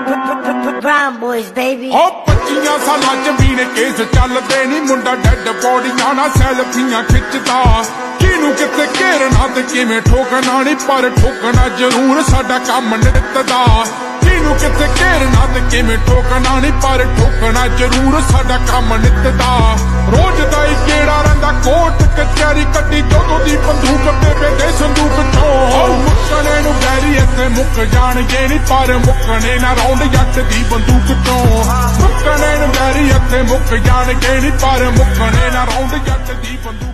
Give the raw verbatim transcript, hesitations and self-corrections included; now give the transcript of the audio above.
Brown boys, baby. ओ पच्चियां सालां च वीने case चलदे नी मुंडा dead बॉडियां ना सैल्फियां खिचदा किनू किथे घेरना ते किवें ठोकना नी पर ठोकना जरूर साडा काम नित दा किनू किथे घेरना ते किवें ठोकना नी पर ठोकना जरूर साडा काम नित दा रोज दा ही केड़ा रंदा कोट कचहरी कड्डी जोदों दी बंदूक बेबे दे संदूक चों मुक्कने नू बैरी इत्थे मुक जाणगे नी पर मुक्कने ना रौंड जट दी बंदूक चों मुक्कने नू बैरी इत्थे मुक जाणगे नी पर मुक्कने ना रौंड जट दी बंदूक